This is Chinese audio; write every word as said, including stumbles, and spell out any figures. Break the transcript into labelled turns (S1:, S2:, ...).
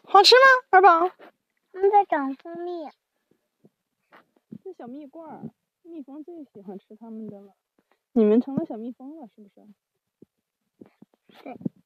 S1: 好吃吗，二宝？
S2: 它们在长蜂蜜。
S1: 这小蜜罐儿，蜜蜂最喜欢吃它们的了。你们成了小蜜蜂了，是不是？
S2: 对。